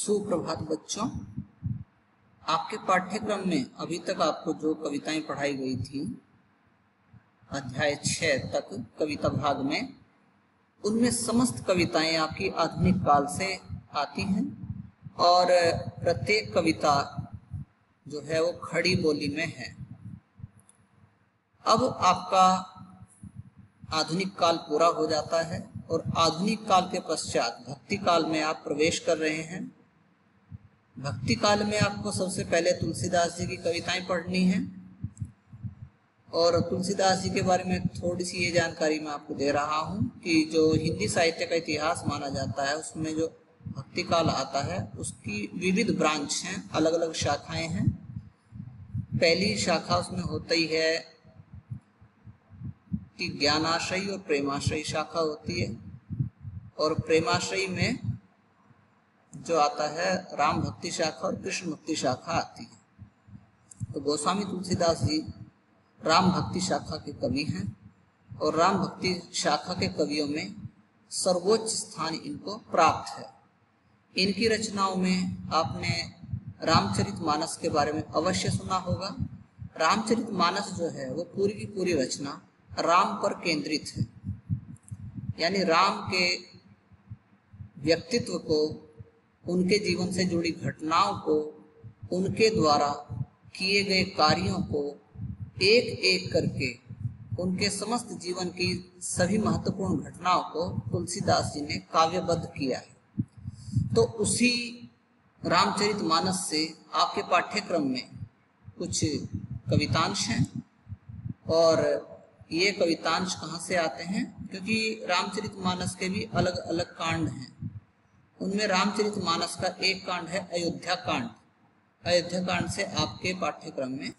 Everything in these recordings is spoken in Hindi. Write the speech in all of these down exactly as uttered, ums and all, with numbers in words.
सुप्रभात बच्चों, आपके पाठ्यक्रम में अभी तक आपको जो कविताएं पढ़ाई गई थी अध्याय छः तक कविता भाग में, उनमें समस्त कविताएं आपकी आधुनिक काल से आती हैं और प्रत्येक कविता जो है वो खड़ी बोली में है। अब आपका आधुनिक काल पूरा हो जाता है और आधुनिक काल के पश्चात भक्ति काल में आप प्रवेश कर रहे हैं। भक्ति काल में आपको सबसे पहले तुलसीदास जी की कविताएं पढ़नी है और तुलसीदास जी के बारे में थोड़ी सी ये जानकारी मैं आपको दे रहा हूँ कि जो हिंदी साहित्य का इतिहास माना जाता है उसमें जो भक्ति काल आता है उसकी विविध ब्रांच हैं, अलग अलग शाखाएं हैं। पहली शाखा उसमें होता ही है कि ज्ञानाश्रयी और प्रेमाश्रयी शाखा होती है और प्रेमाश्रयी में जो आता है राम भक्ति शाखा और कृष्ण भक्ति शाखा आती है। तो गोस्वामी तुलसीदास जी राम भक्ति शाखा के कवि हैं और राम भक्ति शाखा के कवियों में सर्वोच्च स्थान इनको प्राप्त है। इनकी रचनाओं में आपने रामचरितमानस के बारे में अवश्य सुना होगा। रामचरितमानस जो है वो पूरी की पूरी रचना राम पर केंद्रित है, यानी राम के व्यक्तित्व को, उनके जीवन से जुड़ी घटनाओं को, उनके द्वारा किए गए कार्यों को एक एक करके उनके समस्त जीवन की सभी महत्वपूर्ण घटनाओं को तुलसीदास जी ने काव्यबद्ध किया है। तो उसी रामचरितमानस से आपके पाठ्यक्रम में कुछ कवितांश हैं और ये कवितांश कहाँ से आते हैं, क्योंकि रामचरितमानस के भी अलग अलग कांड हैं। उनमें रामचरितमानस का एक कांड है अयोध्या कांड। अयोध्या कांड से आपके पाठ्यक्रम में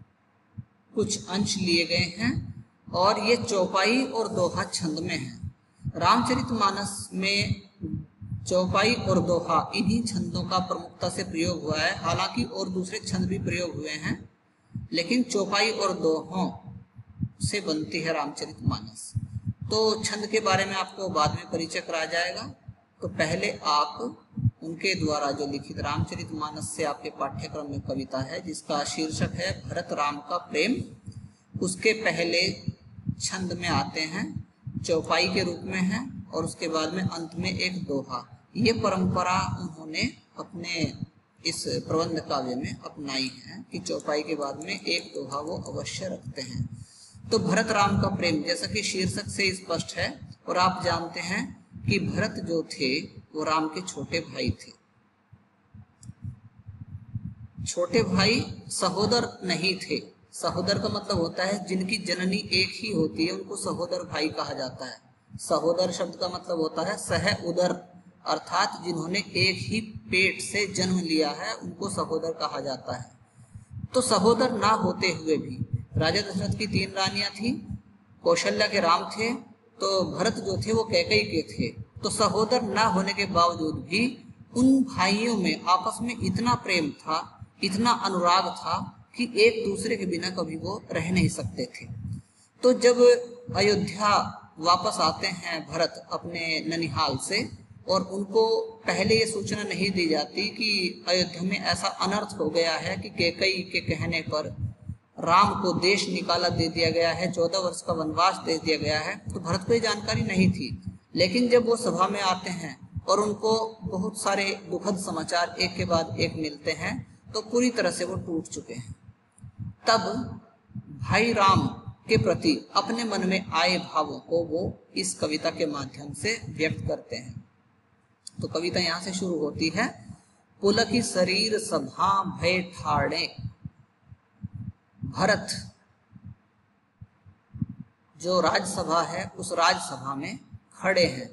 कुछ अंश लिए गए हैं और ये चौपाई और दोहा छंद में है। रामचरितमानस में चौपाई और दोहा इन्हीं छंदों का प्रमुखता से प्रयोग हुआ है। हालांकि और दूसरे छंद भी प्रयोग हुए हैं, लेकिन चौपाई और दोहों से बनती है रामचरितमानस। तो छंद के बारे में आपको बाद में परिचय कराया जाएगा। तो पहले आप उनके द्वारा जो लिखित रामचरितमानस से आपके पाठ्यक्रम में कविता है जिसका शीर्षक है भरत राम का प्रेम, उसके पहले छंद में आते हैं, चौपाई के रूप में है और उसके बाद में अंत में एक दोहा। ये परंपरा उन्होंने अपने इस प्रबंध काव्य में अपनाई है कि चौपाई के बाद में एक दोहा वो अवश्य रखते हैं। तो भरत राम का प्रेम जैसा कि शीर्षक से स्पष्ट है और आप जानते हैं कि भरत जो थे वो राम के छोटे भाई थे। छोटे भाई सहोदर नहीं थे। सहोदर का मतलब होता है जिनकी जननी एक ही होती है, उनको सहोदर भाई कहा जाता है। सहोदर शब्द का मतलब होता है सह उदर, अर्थात जिन्होंने एक ही पेट से जन्म लिया है उनको सहोदर कहा जाता है। तो सहोदर ना होते हुए भी राजा दशरथ की तीन रानियां थी, कौशल्या के राम थे, तो भरत जो थे वो कैकेयी के थे। तो सहोदर ना होने के बावजूद भी उन भाइयों में आपस में इतना प्रेम था, इतना अनुराग था कि एक दूसरे के बिना कभी वो रह नहीं सकते थे। तो जब अयोध्या वापस आते हैं भरत अपने ननिहाल से और उनको पहले ये सूचना नहीं दी जाती कि अयोध्या में ऐसा अनर्थ हो गया है कि कैकेयी के कहने पर राम को देश निकाला दे दिया गया है, चौदह वर्ष का वनवास दे दिया गया है, तो भरत को ये जानकारी नहीं थी। लेकिन जब वो सभा में आते हैं और उनको बहुत सारे दुखद समाचार एक के बाद एक मिलते हैं तो पूरी तरह से वो टूट चुके हैं। तब भाई राम के प्रति अपने मन में आए भावों को वो इस कविता के माध्यम से व्यक्त करते हैं। तो कविता यहाँ से शुरू होती है। पुलकी शरीर सभा भय ठाड़े। भरत जो राजसभा है उस राजसभा में खड़े हैं।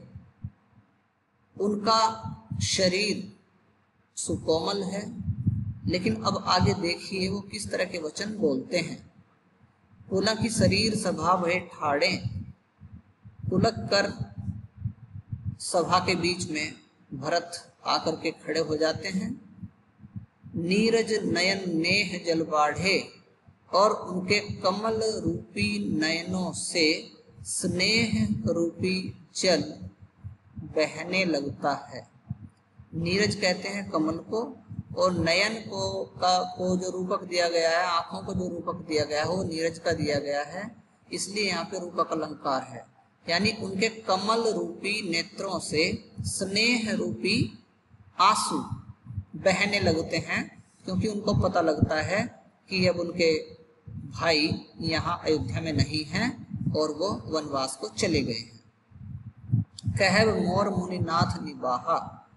उनका शरीर सुकोमल है, लेकिन अब आगे देखिए वो किस तरह के वचन बोलते हैं। पुलक की शरीर सभा भय ठाड़े। पुलक कर सभा के बीच में भरत आकर के खड़े हो जाते हैं। नीरज नयन नेह जल बाढ़े, और उनके कमल रूपी नयनों से स्नेह रूपी जल बहने लगता है। नीरज कहते हैं कमल को, और नयन को का को जो रूपक दिया गया है, आंखों को जो रूपक दिया गया है वो नीरज का दिया गया है, इसलिए यहाँ पे रूपक अलंकार है। यानी उनके कमल रूपी नेत्रों से स्नेह रूपी आंसू बहने लगते हैं, क्योंकि उनको पता लगता है कि अब उनके भाई यहाँ अयोध्या में नहीं हैं और वो वनवास को चले गए हैं। कहब मोर मुनिनाथ निबाहा,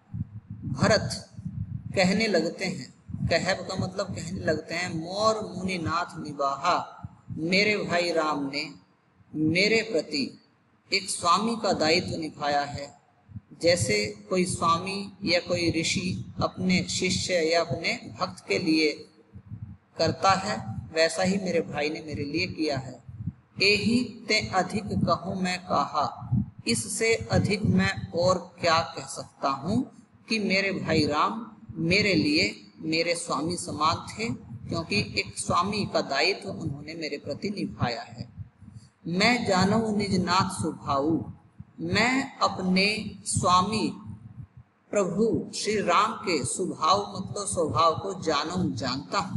भरत कहने लगते हैं, कहब का मतलब कहने लगते हैं, मोर मुनिनाथ निबाहा, मेरे भाई राम ने मेरे प्रति एक स्वामी का दायित्व निभाया है। जैसे कोई स्वामी या कोई ऋषि अपने शिष्य या अपने भक्त के लिए करता है, वैसा ही मेरे भाई ने मेरे लिए किया है। एही ते अधिक कहूँ मैं कहा, इससे अधिक मैं और क्या कह सकता हूँ कि मेरे भाई राम मेरे लिए मेरे स्वामी समान थे, क्योंकि एक स्वामी का दायित्व उन्होंने मेरे प्रति निभाया है। मैं जानूं निज नाथ स्वभाव, मैं अपने स्वामी प्रभु श्री राम के स्वभाव मतलब स्वभाव को जानूं जानता हूँ।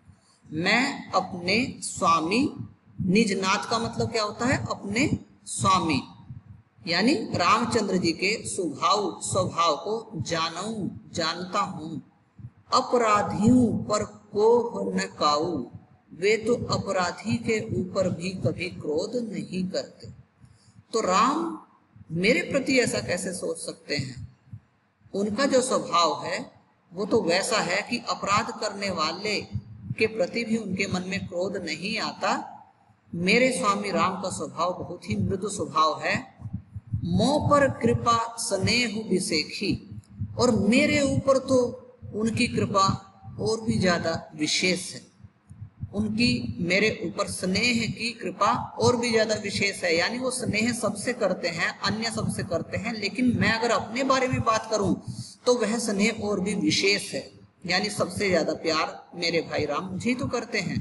मैं अपने स्वामी, निज नाथ का मतलब क्या होता है, अपने स्वामी यानी रामचंद्र जी के स्वभाव स्वभाव को जानूं जानता हूँ। अपराधियों पर कोह न काऊ, वे तो अपराधी के ऊपर भी कभी क्रोध नहीं करते। तो राम मेरे प्रति ऐसा कैसे सोच सकते हैं? उनका जो स्वभाव है वो तो वैसा है कि अपराध करने वाले के प्रति भी उनके मन में क्रोध नहीं आता। मेरे स्वामी राम का स्वभाव बहुत ही मृदु स्वभाव है। मोह पर कृपा स्नेह विशेखी, और मेरे ऊपर तो उनकी कृपा और भी ज्यादा विशेष है। उनकी मेरे ऊपर स्नेह की कृपा और भी ज्यादा विशेष है। यानी वो स्नेह सबसे करते हैं, अन्य सबसे करते हैं, लेकिन मैं अगर अपने बारे में बात करूं तो वह स्नेह और भी विशेष है। यानी सबसे ज्यादा प्यार मेरे भाई राम मुझे तो करते हैं।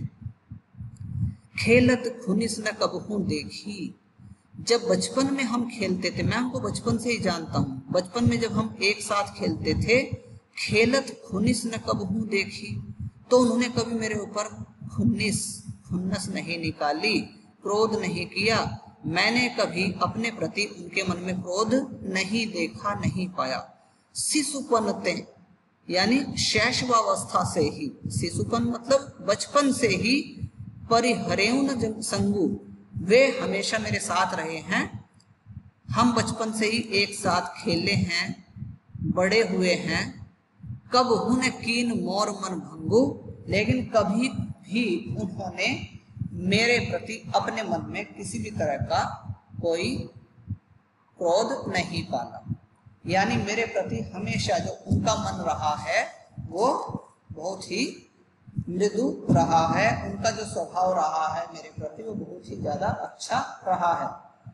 खेलत खुनिस न कबहू देखी, जब बचपन में हम खेलते थे, मैं हमको बचपन से ही जानता हूँ, बचपन में जब हम एक साथ खेलते थे, खेलत खुनिस न कबहू देखी, तो उन्होंने कभी मेरे ऊपर खुन्निस खुन्नस नहीं निकाली, क्रोध नहीं किया। मैंने कभी अपने प्रति उनके मन में क्रोध नहीं देखा, नहीं पाया। शिशुपनते यानी शैशवावस्था से ही, शिशुपन मतलब बचपन से ही, परिहरेउन संगु, वे हमेशा मेरे साथ रहे हैं। हम बचपन से ही एक साथ खेले हैं, बड़े हुए हैं। कब हुन कीन मोर मन भंगु, लेकिन कभी भी उन्होंने मेरे प्रति अपने मन में किसी भी तरह का कोई क्रोध नहीं पाला। यानी मेरे प्रति हमेशा जो उनका मन रहा है वो बहुत ही मृदु रहा है। उनका जो स्वभाव रहा है मेरे प्रति वो बहुत ही ज्यादा अच्छा रहा है।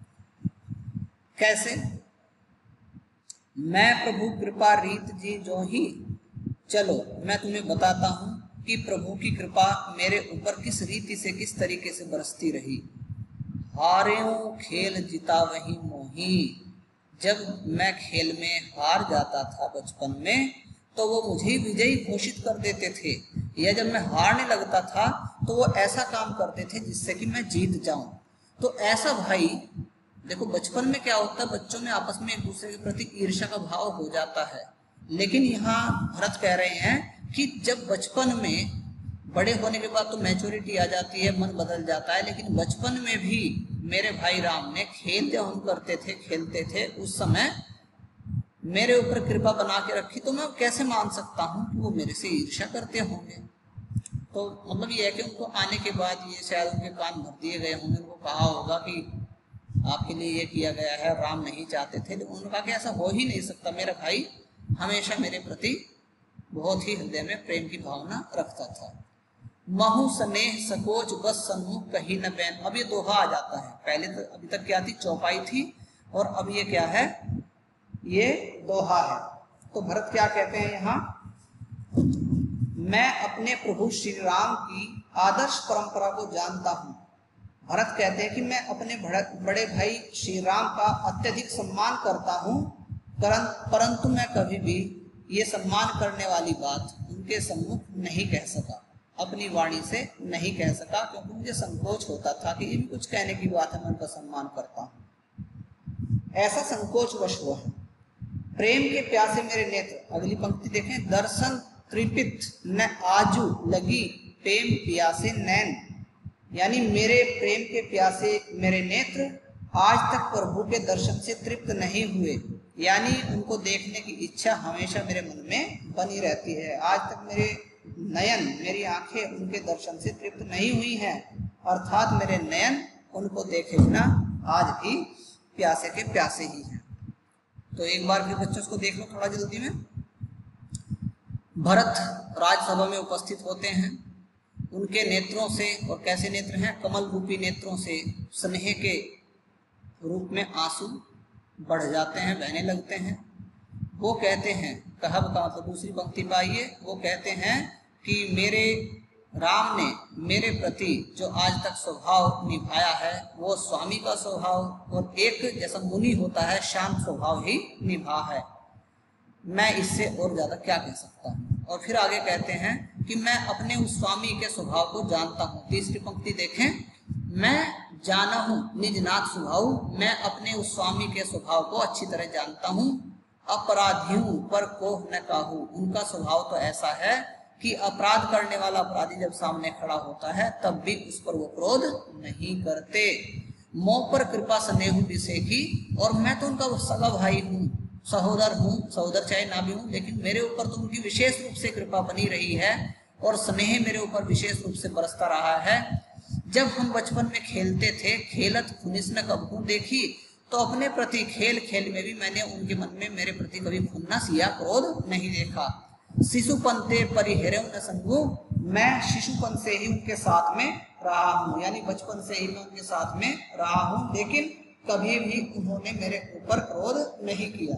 कैसे? मैं प्रभु कृपा रीत जी जो ही, चलो मैं तुम्हें बताता हूं कि प्रभु की कृपा मेरे ऊपर किस रीति से, किस तरीके से बरसती रही। हारेऊ खेल जीता वही मोही, जब मैं खेल में हार जाता था बचपन में तो वो मुझे विजयी घोषित कर देते थे, या जब मैं हारने लगता था तो वो ऐसा काम करते थे जिससे कि मैं जीत जाऊं। तो ऐसा भाई, देखो बचपन में क्या होता है, बच्चों में आपस में एक दूसरे के प्रति ईर्ष्या का भाव हो जाता है। लेकिन यहाँ भरत कह रहे हैं कि जब बचपन में, बड़े होने के बाद तो मैच्योरिटी आ जाती है, मन बदल जाता है, लेकिन बचपन में भी मेरे भाई राम ने खेलते हम करते थे, खेलते थे, उस समय मेरे ऊपर कृपा बना के रखी, तो मैं कैसे मान सकता हूँ कि वो मेरे से ईर्ष्या करते होंगे। तो मतलब ये है कि उनको आने के बाद ये शायद उनके कान भर दिए गए होंगे, उनको कहा होगा कि आपके लिए ये किया गया है, राम नहीं चाहते थे, लेकिन उन्होंने कहा कि ऐसा हो ही नहीं सकता, मेरा भाई हमेशा मेरे प्रति बहुत ही हृदय में प्रेम की भावना रखता था। महु स्नेह सकोच बस सन्मुख कही न बैन, अब ये दोहा आ जाता है। पहले तो अभी तक क्या थी, चौपाई थी, और अब ये क्या है, ये दोहा है। तो भरत क्या कहते हैं यहाँ, मैं अपने प्रभु श्री राम की आदर्श परंपरा को जानता हूँ। भरत कहते हैं कि मैं अपने बड़े भाई श्री राम का अत्यधिक सम्मान करता हूँ, परंतु मैं कभी भी ये सम्मान करने वाली बात उनके सम्मुख नहीं कह सका, अपनी वाणी से नहीं कह सका, क्योंकि मुझे संकोच होता था कि ये भी कुछ कहने की बात है, मैं उनका सम्मान करता हूँ। ऐसा संकोच वश हुआ। प्रेम के प्यासे मेरे नेत्र, अगली पंक्ति देखें, दर्शन त्रिपित न आजू लगी प्रेम प्यासे नैन, यानी मेरे प्रेम के प्यासे मेरे नेत्र आज तक प्रभु के दर्शन से तृप्त नहीं हुए, यानी उनको देखने की इच्छा हमेशा मेरे मन में बनी रहती है। आज तक मेरे नयन, मेरी आंखें उनके दर्शन से तृप्त नहीं हुई हैं, अर्थात मेरे नयन उनको देखे बिना आज भी प्यासे के प्यासे ही हैं। तो एक बार फिर बच्चों को देख लो थोड़ा जल्दी में। भरत राजसभा में उपस्थित होते हैं, उनके नेत्रों से, और कैसे नेत्र हैं, कमल रूपी नेत्रों से स्नेह के रूप में आंसू बढ़ जाते हैं, बहने लगते हैं। वो कहते हैं, कहब का मतलब दूसरी पंक्ति पाइए, वो कहते हैं कि मेरे राम ने मेरे प्रति जो आज तक स्वभाव निभाया है वो स्वामी का स्वभाव और एक जैसा मुनि होता है शांत स्वभाव ही निभा है, मैं इससे और ज्यादा क्या कह सकता हूँ। और फिर आगे कहते हैं कि मैं अपने उस स्वामी के स्वभाव को जानता हूँ। तीसरी पंक्ति देखें, मैं जाना हूँ निज नाथ स्वभाव, मैं अपने उस स्वामी के स्वभाव को अच्छी तरह जानता हूँ। अपराधियों पर कोह न काहू, उनका स्वभाव तो ऐसा है कि अपराध करने वाला अपराधी जब सामने खड़ा होता है तब भी उस पर वो क्रोध नहीं करते। मोह पर कृपा स्नेह विषेखी, और मैं तो उनका सगा भाई हूँ, सहोदर हूँ, सहोदर चाहे ना भी हूँ, लेकिन मेरे ऊपर तो उनकी विशेष रूप से कृपा बनी रही है और स्नेह मेरे ऊपर विशेष रूप से बरसता रहा है। जब हम बचपन में खेलते थे, खेलत खुनिस न कबहू देखी, तो अपने प्रति खेल खेल में भी मैंने उनके मन में मेरे प्रति कभी खुन्नस या क्रोध नहीं देखा। शिशुपन ते परिहरे न संगू, मैं शिशुपन से ही उनके साथ में रहा हूँ, यानी बचपन से ही मैं उनके साथ में रहा हूँ, लेकिन कभी भी उन्होंने मेरे ऊपर क्रोध नहीं किया।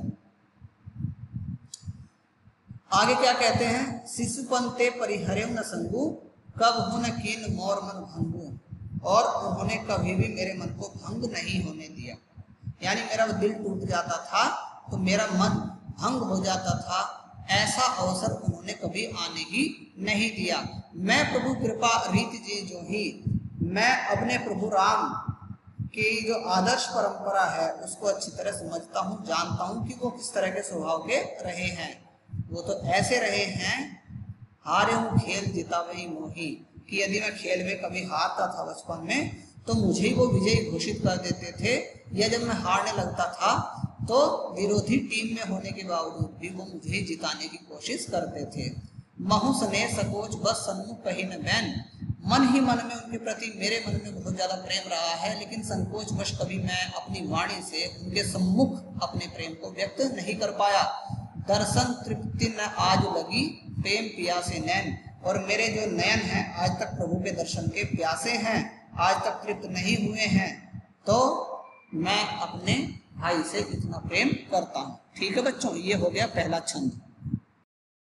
आगे क्या कहते हैं, शिशुपन ते परिहरे न संगू, कब हुन कीन मोर मन भंगू, और उन्होंने कभी भी मेरे मन को भंग नहीं होने दिया, यानी मेरा दिल टूट जाता था तो मेरा मन भंग हो जाता था, ऐसा अवसर उन्होंने कभी आने ही नहीं दिया। मैं प्रभु कृपा रीति जी जो ही, मैं अपने प्रभु राम की जो आदर्श परंपरा है उसको अच्छी तरह समझता हूँ, जानता हूँ कि वो किस तरह के स्वभाव के रहे हैं। वो तो ऐसे रहे हैं, हारे हूँ खेल जीता वही मोही, कि यदि मैं खेल में कभी हारता था बचपन में तो मुझे ही वो विजयी घोषित कर देते थे, या जब मैं हारने लगता था तो विरोधी टीम में होने के बावजूद भी वो मुझे जिताने की कोशिश करते थे। महु स्नेह सकोच बस सन्मुख कही न बैन, मन ही मन में उनके प्रति मेरे मन में बहुत ज्यादा प्रेम रहा है, लेकिन संकोच वश कभी मैं अपनी वाणी से उनके सम्मुख अपने प्रेम को व्यक्त नहीं कर पाया। दर्शन तृप्ति न आज लगी प्रेम प्यासे नैन, और मेरे जो नयन हैं आज तक प्रभु के दर्शन के प्यासे हैं, आज तक तृप्त नहीं हुए हैं, तो मैं अपने भाई से इतना प्रेम करता हूँ। ठीक है बच्चों, ये हो गया पहला छंद।